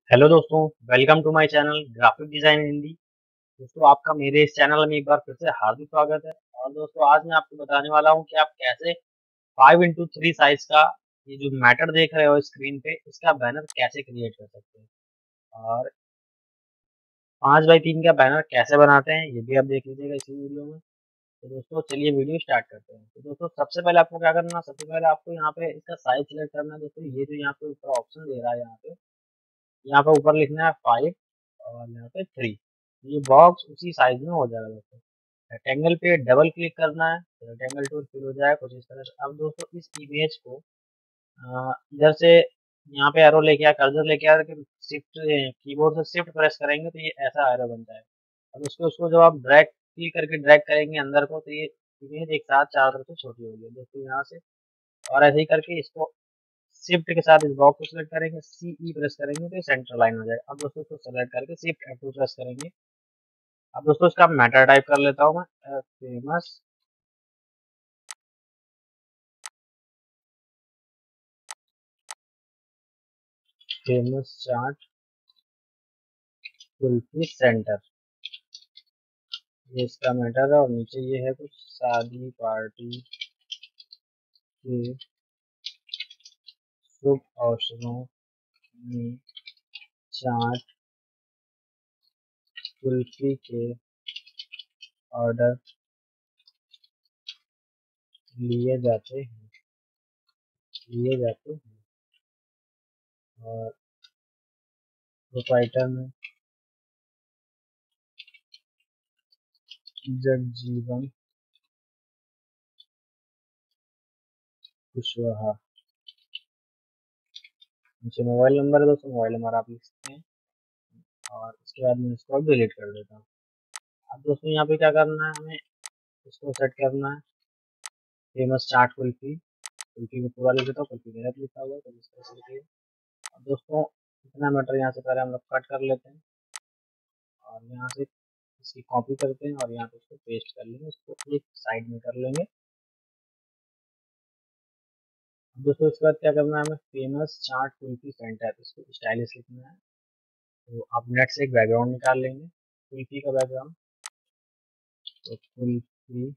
Hello दोस्तों, welcome to my channel graphic design Hindi. दोस्तों, आपका मेरे इस चैनल में एक बार फिर से हार्दिक स्वागत है। और दोस्तों, आज मैं आपको बताने वाला हूं कि आप कैसे 5x3 साइज का ये जो मैटर देख रहे हो स्क्रीन पे, इसका बैनर कैसे क्रिएट कर सकते हैं और 5x3 का बैनर कैसे बनाते हैं, ये भी आप देख लीजिएगा इसी वीडियो में। तो दोस्तों, चलिए वीडियो स्टार्ट करते हैं। तो दोस्तों, सबसे पहले आपको क्या करना है, सबसे पहले आपको यहाँ पे इसका साइज सिलेक्ट करना है। दोस्तों, ये जो यहाँ पे ऊपर ऑप्शन दे रहा है, यहाँ पे ऊपर लिखना है 5 और यहाँ पे 3। ये बॉक्स उसी साइज में हो जाएगा। दोस्तों, रेक्टेंगल पे डबल क्लिक करना है तो रेक्टेंगल टूल फिल हो जाएगा कुछ इस तरह से। अब दोस्तों, इस इमेज को इधर से यहाँ पे एरो लेके आया, कर्सर लेके आया, शिफ्ट कीबोर्ड से शिफ्ट प्रेस करेंगे तो ये ऐसा एरो बनता है। अब उसको जब आप ड्रैग क्लिक करके ड्रैग करेंगे अंदर को, तो ये इमेज एक साथ चारों तरफ से छोटी होगी दोस्तों यहाँ से। और ऐसे ही करके इसको शिफ्ट के साथ इस बॉक्स को सिलेक्ट करेंगे, CE प्रेस करेंगे तो ये सेंटर लाइन हो जाएगा। अब दोस्तों, इसको सेलेक्ट करके शिफ्ट F2 प्रेस करेंगे। अब दोस्तों, इसका मैटर टाइप कर लेता हूँ मैं, फेमस चाट कुल्फी सेंटर, ये इसका मैटर है। और नीचे ये है कुछ शादी पार्टी के शुभ अवसरों में चाट कुल्फी के ऑर्डर लिए जाते हैं लिए जाते हैं। और प्रोप्राइटर में जगजीवन कुशवाहा। नीचे मोबाइल नंबर है दोस्तों, मोबाइल नंबर आप लिख सकते हैं। और इसके बाद मैं इसको डिलीट कर देता हूँ। अब दोस्तों, यहाँ पे क्या करना है, हमें इसको सेट करना है फेमस चाट कुल्फी। कुल्फी को पूरा लिख देता हूँ, कुल्फी गलत लिखा हुआ है तो इस तरह से लिखिए। अब दोस्तों, इतना मैटर यहाँ से पहले हम लोग कट कर लेते हैं और यहाँ से इसकी कॉपी करते हैं और यहाँ पे इसको पेस्ट कर लेंगे, इसको एक साइड में कर लेंगे। अब दोस्तों, इसके बाद क्या करना है, हमें फेमस चाट कुल्फी सेंटर, इसको स्टाइलिश लिखना है। तो आप नेट से एक बैकग्राउंड निकाल लेंगे, कुल्फी का बैकग्राउंड। तो कुल्फी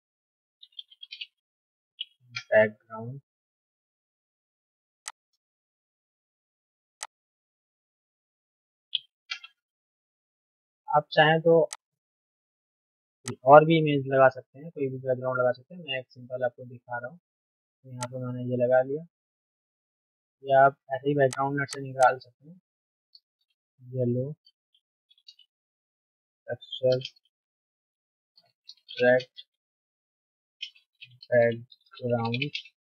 बैकग्राउंड, आप चाहें तो और भी इमेज लगा सकते हैं, कोई भी बैकग्राउंड लगा सकते हैं। मैं एक सिंपल आपको दिखा रहा हूँ। तो यहाँ पे मैंने ये लगा लिया, या आप ऐसे ही बैकग्राउंड नेट से निकाल सकते हैं। येलो टेक्सचर रेड बैकग्राउंड,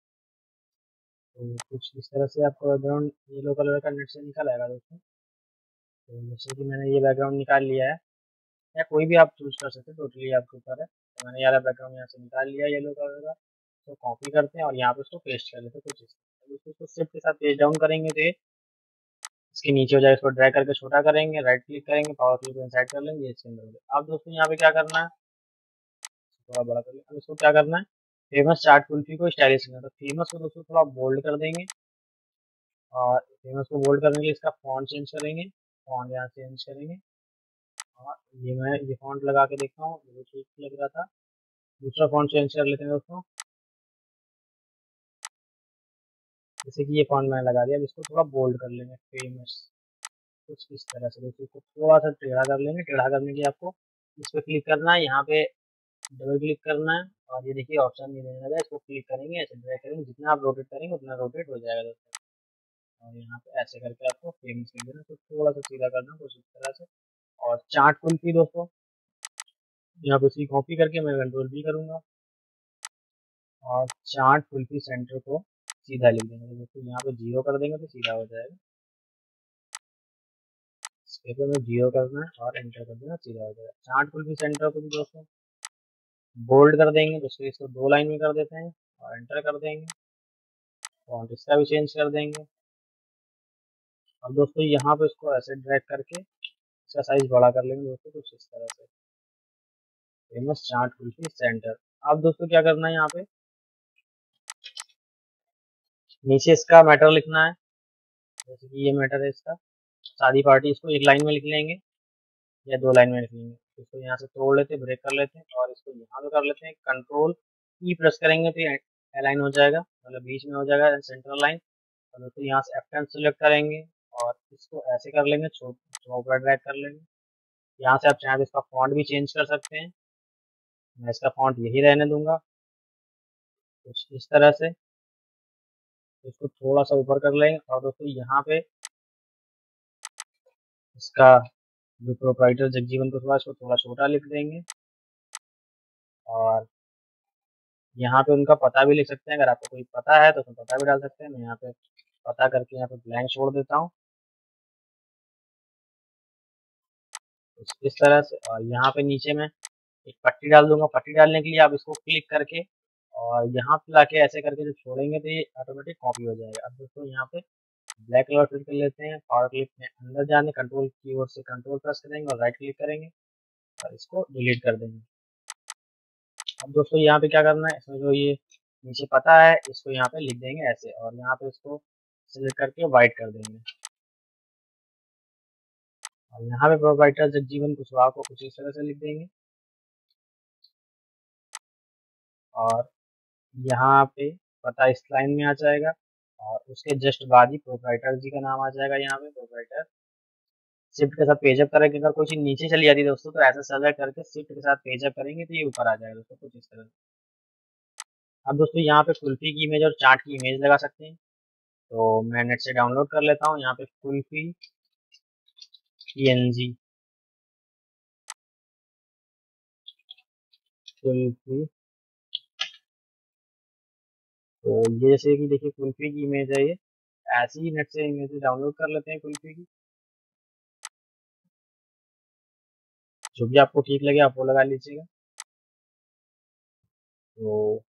तो कुछ इस तरह से आपको बैकग्राउंड येलो कलर का नेट से निकल आएगा दोस्तों। तो जैसे कि मैंने ये बैकग्राउंड निकाल लिया है, या कोई भी आप चूज कर सकते हैं, टोटली आपके ऊपर है। तो मैंने यार बैकग्राउंड यहाँ से निकाल लिया येलो कलर का। तो कॉपी करते हैं और यहाँ पे उसको पेस्ट कर लेते हैं कुछ इस तरह। अब इसको शिफ्ट के साथ पेस्ट डाउन करेंगे तो ये इसके नीचे हो जाएगा। इसको ड्रैग करके छोटा करेंगे, राइट क्लिक करेंगे, पावर क्लिक को इंसर्ट कर लेंगे, ये इसके अंदर हो जाएगा। अब दोस्तों, यहाँ पे क्या करना है, थोड़ा बड़ा कर लेंगे। अब इसको क्या करना है, फेमस चाट कुल्फी को स्टाइलिश करना है। तो फेमस को दोस्तों थोड़ा बोल्ड कर देंगे और फेमस को बोल्ड करने के लिए इसका फॉन्ट चेंज करेंगे। फॉन्ट यहाँ चेंज करेंगे और मैं ये फॉन्ट लगा के देखता हूँ, मुझे ठीक लग रहा था। दूसरा फॉन्ट चेंज कर लेते हैं दोस्तों, जैसे कि ये फॉन्ट मैंने लगा दिया। अब इसको थोड़ा बोल्ड कर लेंगे, फेमस कुछ इस तरह से। दोस्तों, इसको थोड़ा सा टेढ़ा कर लेंगे। टेढ़ा करने के लिए आपको इस पर क्लिक करना है, यहाँ पे डबल क्लिक करना है और ये देखिए ऑप्शन ये देने लगा है। इसको क्लिक करेंगे, ऐसे ड्रैग करेंगे, जितना आप रोटेट करेंगे उतना रोटेट हो जाएगा दोस्तों। और यहाँ पे ऐसे करके आपको फेमस लिख देना, तो थोड़ा सा सीधा करना कुछ इस तरह से। और चाट कुल्फी दोस्तों, यहाँ पे इसकी कॉपी करके मैं कंट्रोल V करूंगा और चाट कुल्फी सेंटर को सीधा लिख देंगे। तो दोस्तों, यहाँ पे 0 कर देंगे तो सीधा हो जाएगा। इस पेपर में 0 करना है और एंटर कर देना, सीधा हो जाएगा। चाट कुल्फी सेंटर को भी दोस्तों बोल्ड कर देंगे, तो इसको 2 लाइन में कर देते हैं और एंटर कर देंगे। फॉन्ट इसका भी चेंज कर देंगे। अब दोस्तों, यहाँ पे इसको ऐसे ड्रैग करके इसका साइज बड़ा कर लेंगे दोस्तों, कुछ इस तरह से। Famous chaat kulfi centre. अब दोस्तों, क्या करना है, यहाँ पे नीचे इसका मैटर लिखना है। जैसे कि ये मैटर है इसका, सारी पार्टी इसको एक लाइन में लिख लेंगे या 2 लाइन में लिख लेंगे। इसको यहाँ से तोड़ लेते हैं, ब्रेक कर लेते हैं और इसको यहाँ पे कर लेते हैं, कंट्रोल ई प्रेस करेंगे तो ये अलाइन हो जाएगा, मतलब बीच में हो जाएगा सेंट्रल लाइन। और दोस्तों यहाँ से F10 सेलेक्ट करेंगे और इसको ऐसे कर लेंगे, ऊपर ड्रैग कर लेंगे। यहाँ से आप चाहें तो इसका फॉन्ट भी चेंज कर सकते हैं, मैं इसका फॉन्ट यही रहने दूंगा कुछ इस तरह से। इसको थोड़ा सा ऊपर कर लेंगे और दोस्तों यहाँ पे इसका जो प्रोप्राइटर जगजीवन कुशवाहा इसको थोड़ा छोटा लिख देंगे और यहाँ पे उनका पता भी लिख सकते हैं। अगर आपको कोई पता है तो उसमें पता भी डाल सकते हैं। मैं यहाँ पे पता करके यहाँ पे ब्लैंक छोड़ देता हूँ इस तरह से। और यहाँ पे नीचे में एक पट्टी डाल दूंगा। पट्टी डालने के लिए आप इसको क्लिक करके और यहाँ पे लाके ऐसे करके जब छोड़ेंगे तो ये ऑटोमेटिक कॉपी हो जाएगा। अब दोस्तों यहाँ पे ब्लैक कलर फिल कर लेते हैं, पावर क्लिक में अंदर जाने कंट्रोल कीबोर्ड से कंट्रोल प्रेस करेंगे और राइट क्लिक करेंगे और इसको डिलीट कर देंगे। अब दोस्तों यहाँ पे क्या करना है, इसमें जो ये नीचे पता है इसको यहाँ पे लिख देंगे ऐसे और यहाँ पे इसको सिलेक्ट करके व्हाइट कर देंगे और यहाँ पे प्रोप्राइटर जगजीवन कुशवाहा को कुछ इस तरह से लिख देंगे और यहाँ पे पता इस लाइन में आ जाएगा और उसके जस्ट बाद ही प्रोप्राइटर जी का नाम आ जाएगा। यहाँ पे प्रोप्राइटर शिफ्ट के साथ पेजअप करेंगे, अगर कोई चीज नीचे चली जाती है दोस्तों तो ऐसा सेलेक्ट करके शिफ्ट के साथ पेजअप करेंगे तो ये ऊपर आ जाएगा दोस्तों कुछ इस तरह। अब दोस्तों यहाँ पे कुल्फी की इमेज और चाट की इमेज लगा सकते हैं, तो मैं नेट से डाउनलोड कर लेता हूँ। यहाँ पे कुल्फी PNG, कुल्फी, तो ये जैसे कि देखिए कुल्फी की इमेज है, ये ऐसी ही नेट से इमेज डाउनलोड कर लेते हैं कुल्फी की। जो भी आपको ठीक लगे आप वो लगा लीजिएगा। तो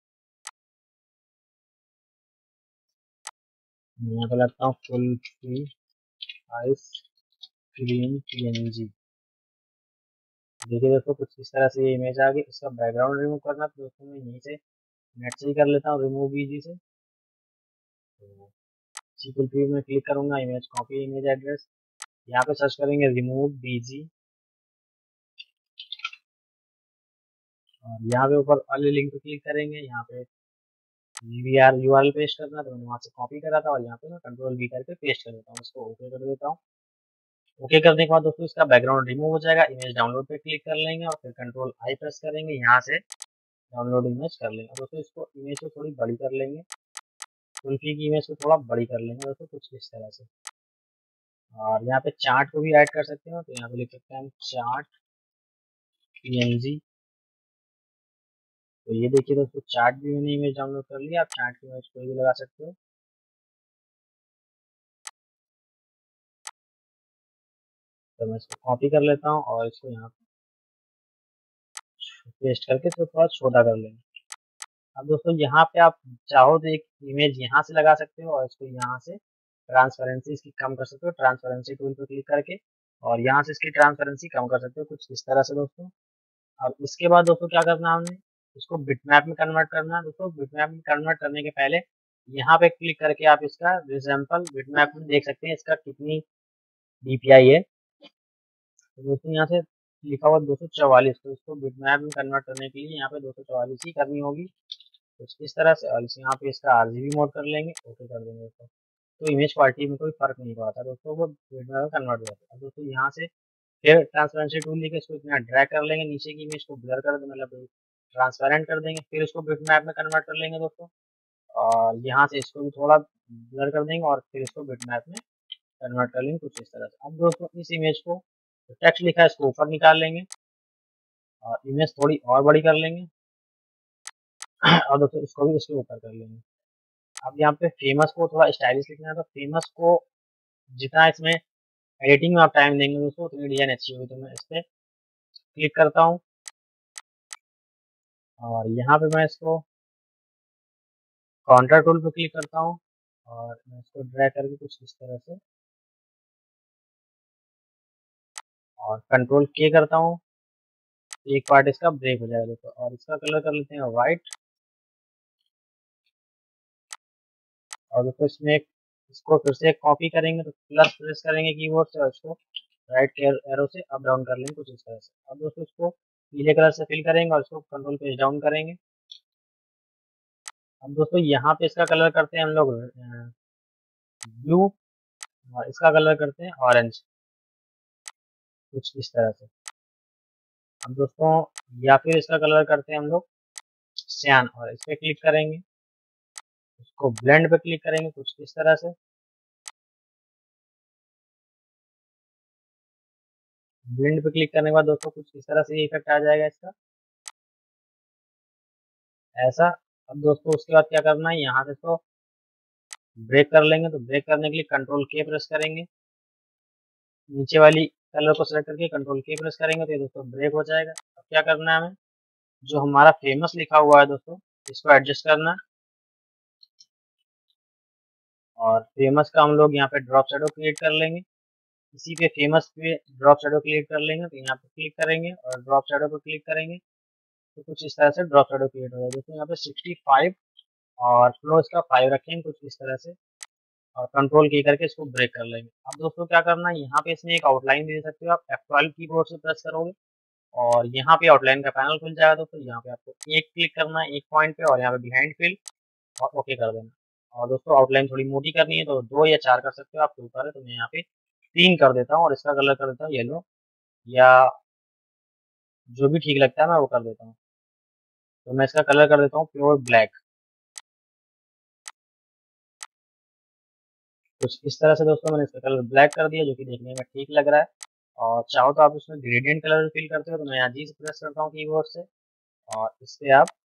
मैं यहाँ पे लगता हूँ कुल्फी आइस क्रीम PNG। देखिए दोस्तों कुछ इस तरह से ये इमेज आ गई। इसका बैकग्राउंड रिमूव करना तो दोस्तों मैं यहीं से नेट से ही कर लेता हूँ, रिमूव बीजी से। तो इसी कुल्फी में क्लिक करूंगा, इमेज कॉपी इमेज एड्रेस, यहाँ पे सर्च करेंगे रिमूव BG और यहाँ पे ऊपर वाले लिंक पे क्लिक करेंगे। यहाँ पे GVR URL पेस्ट करना तो मैंने वहाँ से कॉपी करा था और यहाँ पे मैं कंट्रोल V करके पेस्ट कर देता हूँ, इसको ओके कर देता हूँ। ओके करने के बाद दोस्तों इसका बैकग्राउंड रिमूव हो जाएगा। इमेज डाउनलोड पे क्लिक कर लेंगे और फिर कंट्रोल I प्रेस करेंगे, यहाँ से डाउनलोड इमेज कर लेंगे। दोस्तों इसको इमेज को थोड़ी बड़ी कर लेंगे, कुल्फी की इमेज को थोड़ा बड़ी कर लेंगे दोस्तों कुछ इस तरह से। और यहाँ पे चार्ट को भी ऐड कर सकते हो, तो यहाँ पे लिख सकते हैं चार्ट PNG। तो ये देखिए दोस्तों चार्ट भी मैंने इमेज डाउनलोड कर लिया। आप चार्ट की इमेज कोई भी लगा सकते हो। तो मैं इसको कॉपी कर लेता हूँ और इसको यहाँ पेस्ट करके इसको थोड़ा छोटा कर लेंगे। अब दोस्तों यहाँ पे आप चाहो तो एक इमेज यहाँ से लगा सकते हो और इसको यहाँ से ट्रांसपेरेंसी इसकी कम कर सकते हो, ट्रांसपेरेंसी टूल पे क्लिक करके और यहाँ से इसकी ट्रांसपेरेंसी कम कर सकते हो कुछ इस तरह से दोस्तों। अब इसके बाद दोस्तों क्या करना है, हमने इसको बिटमैप में कन्वर्ट करना है। दोस्तों बिटमैप में कन्वर्ट करने के पहले यहाँ पे क्लिक करके आप इसका रिजैम्पल बिटमैप में देख सकते हैं इसका कितनी DPI है। तो दोस्तों यहाँ से लिखा हुआ 244, तो इसको बिटमैप में कन्वर्ट करने के लिए यहाँ पे 244 ही करनी होगी कुछ इस तरह से। और यहाँ पे इसका RGB मोड कर लेंगे, ओके कर देंगे दोस्तों। तो इमेज क्वालिटी में कोई फर्क नहीं पड़ता दोस्तों, वो बिटमैप में कन्वर्ट हो जाता है। अब दोस्तों यहाँ से फिर ट्रांसपेरेंसी टूल लेके इसको इतना ड्रैग कर लेंगे, नीचे की इमेज को ब्लर कर दें, मतलब ट्रांसपेरेंट कर देंगे। फिर इसको बिटमैप में कन्वर्ट कर लेंगे दोस्तों और यहाँ से इसको भी थोड़ा ब्लर कर देंगे और फिर इसको बिटमैप में कन्वर्ट कर लेंगे कुछ इस तरह से। अब दोस्तों इस इमेज को जो टेक्स्ट लिखा है इसको ऊपर निकाल लेंगे और इमेज थोड़ी और बड़ी कर लेंगे और दोस्तों इसको भी इसके ऊपर कर लेंगे। अब यहाँ पे फेमस को थोड़ा स्टाइलिश लिखना है, तो फेमस को जितना इसमें एडिटिंग में आप टाइम देंगे दोस्तों उतनी डिजाइन अच्छी होगी। तो मैं इस पर क्लिक करता हूँ और यहाँ पे मैं इसको काउंटर टूल पे क्लिक करता हूँ और मैं इसको ड्रैग करके कुछ इस तरह से और कंट्रोल K करता हूँ, एक पार्ट इसका ब्रेक हो जाएगा दोस्तों। और इसका कलर कर लेते हैं व्हाइट और दोस्तों इसमें एक इसको फिर से कॉपी करेंगे तो प्लस प्रेस करेंगे कीबोर्ड से और इसको राइट एरो से अप डाउन कर लेंगे कुछ इस तरह से। अब दोस्तों इसको पीले कलर से फिल करेंगे और इसको कंट्रोल पेज डाउन करेंगे। अब दोस्तों यहाँ पे इसका कलर करते हैं हम लोग ब्लू और इसका कलर करते हैं ऑरेंज कुछ इस तरह से। अब दोस्तों या फिर इसका कलर करते हैं हम लोग सियान और इस पे क्लिक करेंगे, इसको ब्लेंड पे क्लिक करेंगे कुछ इस तरह से। ब्लेंड पे क्लिक करने के बाद दोस्तों कुछ इस तरह से ये इफेक्ट आ जाएगा इसका ऐसा। अब दोस्तों उसके बाद क्या करना है, यहाँ से इसको ब्रेक कर लेंगे तो ब्रेक करने के लिए कंट्रोल के प्रेस करेंगे, नीचे वाली कलर को सेलेक्ट करके कंट्रोल के प्रेस करेंगे तो ये दोस्तों ब्रेक हो जाएगा। अब क्या करना है हमें, जो हमारा फेमस लिखा हुआ है दोस्तों इसको एडजस्ट करना है और फेमस का हम लोग यहाँ पे ड्रॉप शैडो क्रिएट कर लेंगे। इसी पे फेमस पे ड्रॉप शैडो क्रिएट कर लेंगे तो यहाँ पे क्लिक करेंगे और ड्रॉप शैडो पे क्लिक करेंगे तो कुछ इस तरह से ड्रॉप शैडो क्रिएट हो जाएगा। दोस्तों यहाँ पे 65 और फ्लो इसका 5 रखेंगे कुछ इस तरह से और कंट्रोल की करके इसको ब्रेक कर लेंगे। अब दोस्तों क्या करना है, यहाँ पे इसमें एक आउटलाइन दे सकते हो आप, F12 कीबोर्ड से प्रेस करोगे और यहाँ पे आउटलाइन का पैनल खुल जाएगा। दोस्तों यहाँ पे आपको एक क्लिक करना है एक पॉइंट पे और यहाँ पे बिहाइंड फिल और ओके कर देना। और दोस्तों आउटलाइन थोड़ी मोटी करनी है तो 2 या 4 कर सकते हो, आपके ऊपर है। तो मैं यहाँ पे 3 कर देता हूँ और इसका कलर कर देता हूँ येलो या जो भी ठीक लगता है मैं वो कर देता हूँ। तो मैं इसका कलर कर देता हूँ प्योर ब्लैक कुछ इस तरह से। दोस्तों मैंने इसका कलर ब्लैक कर दिया जो कि देखने में ठीक लग रहा है। और चाहो तो आप इसमें ग्रेडियंट कलर फिल करते हो तो मैं यहाँ जी से प्रेस करता हूँ कीबोर्ड से और इस पे आप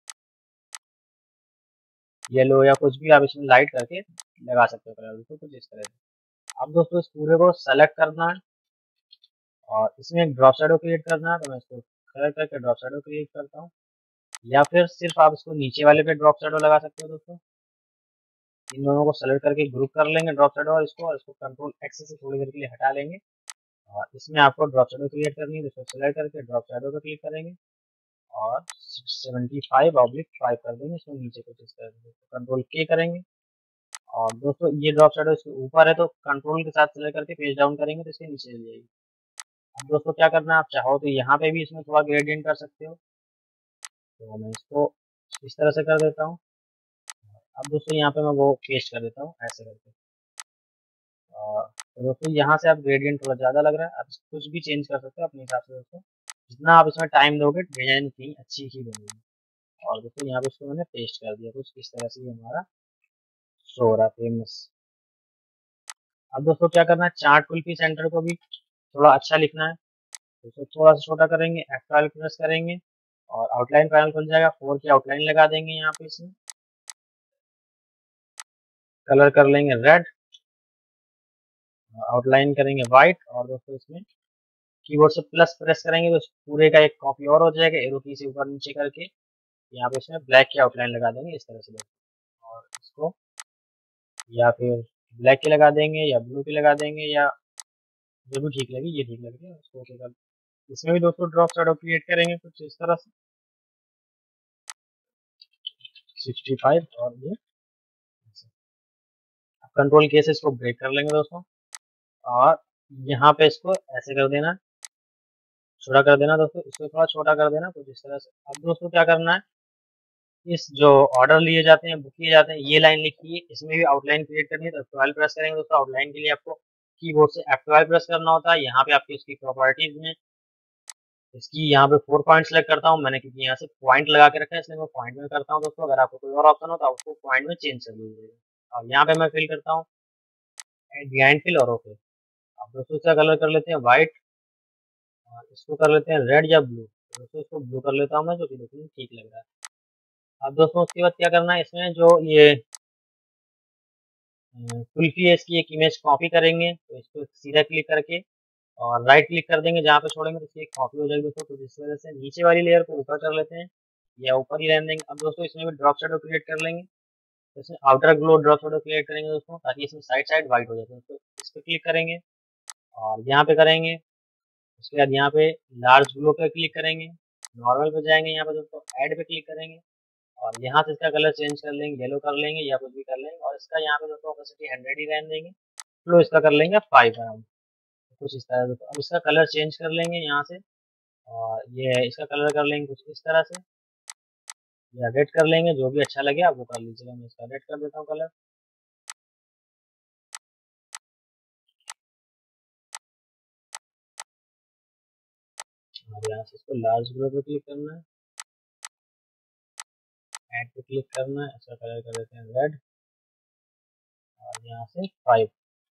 येलो या कुछ भी आप इसमें लाइट करके लगा सकते हो कलर तो कुछ इस तरह से। अब दोस्तों इस पूरे को सेलेक्ट करना है और इसमें एक ड्रॉप शैडो क्रिएट करना है तो मैं इसको सेलेक्ट करके ड्रॉप शैडो क्रिएट करता हूँ या फिर सिर्फ आप इसको नीचे वाले पे ड्रॉप शैडो लगा सकते हो। दोस्तों इन दोनों को सेलेक्ट करके ग्रुप कर लेंगे ड्रॉप शैडो और इसको कंट्रोल एक्स से थोड़ी देर के लिए हटा लेंगे और इसमें आपको ड्रॉप शैडो क्रिएट करनी है तो इसको सेलेक्ट करके ड्रॉप शैडो पे क्लिक करेंगे और 75/5 कर देंगे इसमें नीचे कुछ इस तरह से। कंट्रोल के करेंगे और दोस्तों ये ड्रॉप शैडो इसके ऊपर है तो कंट्रोल के साथ सेलेक्ट करके पेज डाउन करेंगे तो इसके नीचे चल जाएगी। अब दोस्तों क्या करना है, आप चाहो तो यहाँ पे भी इसमें थोड़ा ग्रेडियंट कर सकते हो तो मैं इसको इस तरह से कर देता हूँ। अब दोस्तों यहाँ पे मैं वो पेस्ट कर देता हूँ ऐसे करके और तो दोस्तों यहाँ से आप ग्रेडियंट थोड़ा ज़्यादा लग रहा है, आप कुछ भी चेंज कर सकते हो अपने हिसाब से। दोस्तों जितना आप इसमें टाइम दोगे डिजाइन उतनी अच्छी ही बनेगी। और दोस्तों यहाँ पे इसको मैंने पेस्ट कर दिया कुछ इस तरह से ये हमारा शो हो रहा है फेमस। अब दोस्तों क्या करना है, चार्ट कुल्फी सेंटर को भी थोड़ा अच्छा लिखना है तो इसको थोड़ा सा छोटा करेंगे, F12 प्रेस करेंगे और आउटलाइन पैनल खुल जाएगा। 4 की आउटलाइन लगा देंगे यहाँ पे, इसमें कलर कर लेंगे रेड, आउटलाइन करेंगे व्हाइट और दोस्तों इसमें कीबोर्ड से प्लस प्रेस करेंगे तो पूरे का एक कॉपी और हो जाएगा एरो की से ऊपर नीचे करके। यहाँ पे इसमें ब्लैक की आउटलाइन लगा देंगे इस तरह से और इसको या फिर ब्लैक की लगा देंगे या ब्लू की लगा देंगे या जो भी ठीक लगे, ये ठीक लगे उसको ओके कर। इसमें भी दोस्तों ड्रॉप शैडो क्रिएट करेंगे कुछ इस तरह से 65 और ये कंट्रोल के से इसको ब्रेक कर लेंगे दोस्तों और यहाँ पे इसको ऐसे कर देना, छोटा कर देना। दोस्तों इसको थोड़ा छोटा कर देना कुछ इस तरह से। अब दोस्तों क्या करना है, इस जो ऑर्डर लिए जाते हैं बुक किए जाते हैं ये लाइन लिखी है, इसमें भी आउटलाइन क्रिएट करनी है तो F12 प्रेस करेंगे दोस्तों। आउटलाइन के लिए आपको कीबोर्ड से F12 प्रेस करना होता है। यहाँ पे आपकी इसकी प्रॉपर्टीज में इसकी यहाँ पे 4 पॉइंट सेलेक्ट करता हूँ मैंने क्योंकि यहाँ से पॉइंट लगा के रखा है इसलिए मैं पॉइंट में करता हूँ। दोस्तों अगर आपको कोई और ऑप्शन हो तो उसको पॉइंट में चेंज कर लीजिएगा और यहाँ पे मैं फिल करता हूँ बिहाइंड फिल और ओके। अब दोस्तों इसका कलर कर लेते हैं व्हाइट और इसको कर लेते हैं रेड या ब्लू। दोस्तों इसको ब्लू कर लेता हूँ मैं जो कि देखने में ठीक लग रहा है। अब दोस्तों उसके बाद क्या करना है, इसमें जो ये कुल्फी है इसकी एक इमेज कॉपी करेंगे तो इसको सीधा क्लिक करके और राइट क्लिक कर देंगे जहाँ पे छोड़ेंगे तो इसकी एक कॉपी हो जाएगी। दोस्तों तो जिस वजह से नीचे वाली लेयर को ऊपर कर लेते हैं या ऊपर ही रहने देंगे। अब दोस्तों इसमें भी ड्रॉप शैडो क्रिएट कर लेंगे तो इसमें outer glow drop shadow create करेंगे दोस्तों ताकि इसमें साइड साइड व्हाइट हो जाए। तो इस पर क्लिक करेंगे और यहाँ पे करेंगे, उसके बाद यहाँ पे लार्ज ग्लो पे क्लिक करेंगे, नॉर्मल पे जाएंगे, यहाँ पे दोस्तों ऐड पे क्लिक करेंगे और यहाँ से इसका कलर चेंज कर लेंगे, येलो कर लेंगे या कुछ भी कर लेंगे और और इसका यहाँ पे दोस्तों ऑपेसिटी 100 ही रहने देंगे। फ्लो इसका कर लेंगे 5 अराउंड, कुछ इस तरह से। तो अब इसका कलर चेंज कर लेंगे यहाँ से, और ये इसका कलर कर लेंगे कुछ इस तरह से, या रेड कर लेंगे, जो भी अच्छा लगे आप वो कर लीजिएगा। मैं इसका रेड कर देता हूँ कलर। और यहाँ से इसको लार्ज ग्लो पे क्लिक करना है, ऐड पे क्लिक करना है, इसका कलर कर देते हैं रेड, और यहाँ से 5।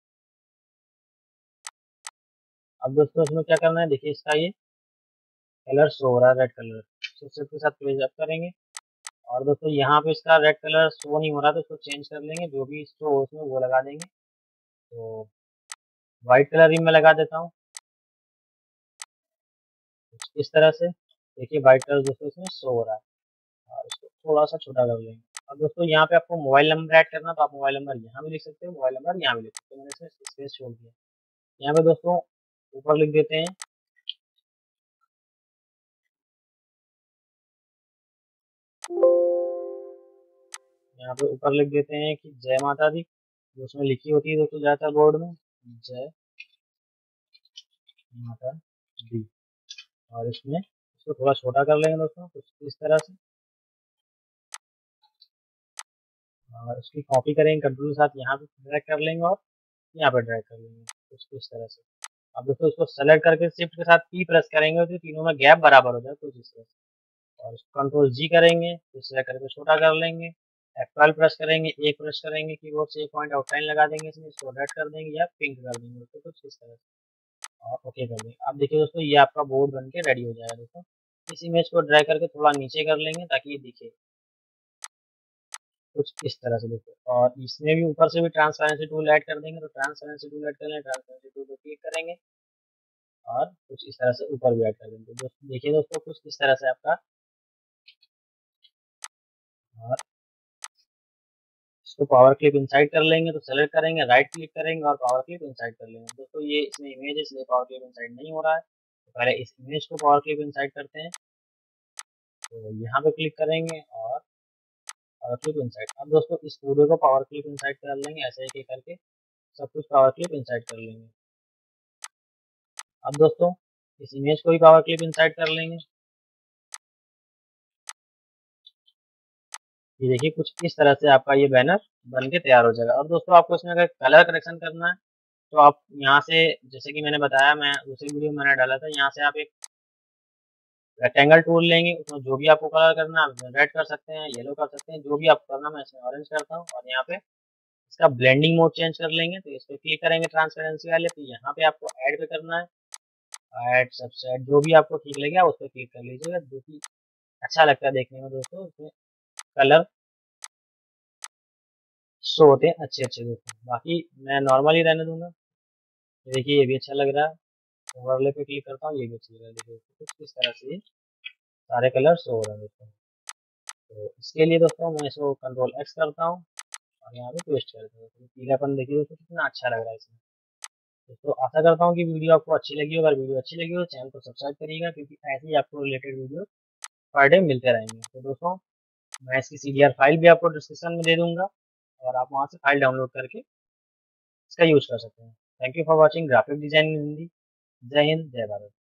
अब दोस्तों इसमें क्या करना है, देखिए इसका ये कलर शो हो रहा है रेड कलर, शिफ्ट के साथ पेज अप करेंगे। और दोस्तों यहाँ पे इसका रेड कलर शो नहीं हो रहा, तो इसको चेंज कर लेंगे, जो भी शो हो उसमें वो लगा देंगे। तो व्हाइट कलर ही मैं लगा देता हूँ इस तरह से। देखिए व्हाइट कलर दोस्तों इसमें शो हो रहा है, और इसको थोड़ा सा छोटा कर लेंगे। अब दोस्तों यहाँ पे आपको मोबाइल नंबर ऐड करना, तो आप मोबाइल नंबर यहाँ भी लिख सकते हो, मोबाइल नंबर यहाँ भी लिख सकते हो। मैंने इसमें स्पेस छोड़ दिया। यहाँ पे दोस्तों ऊपर लिख देते हैं यहाँ पे ऊपर लिख देते हैं कि जय माता दी, जो उसमें लिखी होती है दोस्तों ज़्यादातर बोर्ड में, जय माता दी। और इसमें इसको थोड़ा छोटा कर लेंगे दोस्तों कुछ इस तरह से, और इसकी कॉपी करेंगे कंट्रोल के साथ, यहाँ पे ड्रैग कर लेंगे और यहाँ पे ड्रैग कर लेंगे कुछ इस तरह से। अब दोस्तों इसको सेलेक्ट करके शिफ्ट के साथ P प्रेस करेंगे तो तीनों में गैप बराबर हो जाए कुछ इस तरह से। और इसको कंट्रोल G करेंगे, फिर सेलेक्ट करके छोटा कर लेंगे, F12 प्रेस करेंगे, एक प्रेस करेंगे कीबोर्ड से, एक पॉइंट आउटलाइन लगा देंगे इसमें, इसको रेड कर देंगे या पिंक कर देंगे दोस्तों कुछ इस तरह से, और ओके कर देंगे। अब देखिए दोस्तों ये आपका बोर्ड बन के रेडी हो जाएगा दोस्तों। इस इमेज को ड्रैग करके थोड़ा नीचे कर लेंगे ताकि ये दिखे कुछ इस तरह से दोस्तों। और इसमें भी ऊपर से भी ट्रांसपेरेंसी टूल ऐड कर देंगे, तो ट्रांसपेरेंसी टूल ऐड कर लेंगे, ट्रांसपेरेंसी टूल को क्लिक करेंगे और कुछ इस तरह से ऊपर भी ऐड कर देंगे। दोस्तों देखिए दोस्तों कुछ इस तरह से आपका, और इसको पावर क्लिप इंसाइड कर लेंगे, तो सेलेक्ट करेंगे, राइट क्लिक करेंगे और पावर क्लिप इंसाइड कर लेंगे। दोस्तों ये इसमें इमेज है इसलिए पावर क्लिप इंसाइड नहीं हो रहा है, तो पहले इस इमेज को पावर क्लिप इंसाइड करते हैं। तो यहाँ पे क्लिक करेंगे और पावर क्लिप इंसाइड। अब दोस्तों इस पूरे को पावर क्लिप इंसाइड कर लेंगे, ऐसे एक एक करके सब कुछ पावर क्लिप इंसाइड कर लेंगे। अब दोस्तों इस इमेज को भी पावर क्लिप इंसाइड कर लेंगे। ये देखिए कुछ इस तरह से आपका ये बैनर बन के तैयार हो जाएगा। अब दोस्तों आपको इसमें अगर कलर करेक्शन करना है, तो आप यहाँ से, जैसे कि मैंने बताया, मैं दूसरी वीडियो में मैंने डाला था, यहाँ से आप एक रेक्टेंगल टूल लेंगे, उसमें जो भी आपको कलर करना है आप रेड कर सकते हैं, येलो कर सकते हैं, जो भी आपको करना, मैं इसमें ऑरेंज करता हूँ। और यहाँ पे इसका ब्लेंडिंग मोड चेंज कर लेंगे, तो इस पर क्लिक करेंगे ट्रांसपेरेंसी वाले, तो यहाँ पे आपको ऐड पे करना है, ऐड सबसेट, जो भी आपको ठीक लगेगा उस पर क्लिक कर लीजिएगा, जो कि अच्छा लगता है देखने में दोस्तों, उसमें कलर शो होते हैं अच्छे अच्छे दोस्तों। बाकी मैं नॉर्मल ही रहने दूंगा। देखिए ये भी अच्छा लग रहा है, ओवरले पे क्लिक करता हूँ, ये भी अच्छा लग रहा है। देखिए कुछ इस तरह से सारे कलर शो हो रहे हैं दोस्तों। तो इसके लिए दोस्तों मैं इसको कंट्रोल एक्स करता हूँ और यहाँ पे पेस्ट कर देता हूँ। तो पीलापन देखिए दोस्तों कितना अच्छा लग रहा है इसमें। दोस्तों आशा करता हूँ कि वीडियो आपको अच्छी लगी हो। अगर वीडियो अच्छी लगी हो चैनल को सब्सक्राइब करिएगा, क्योंकि ऐसे ही आपको रिलेटेड वीडियो पर डे मिलते रहेंगे। तो दोस्तों मैं इसकी CDR फाइल भी आपको डिस्क्रिप्शन में दे दूंगा, और आप वहाँ से फाइल डाउनलोड करके इसका यूज कर सकते हैं। Thank you for watching graphic design in Hindi. Jai Hind, जय भारत।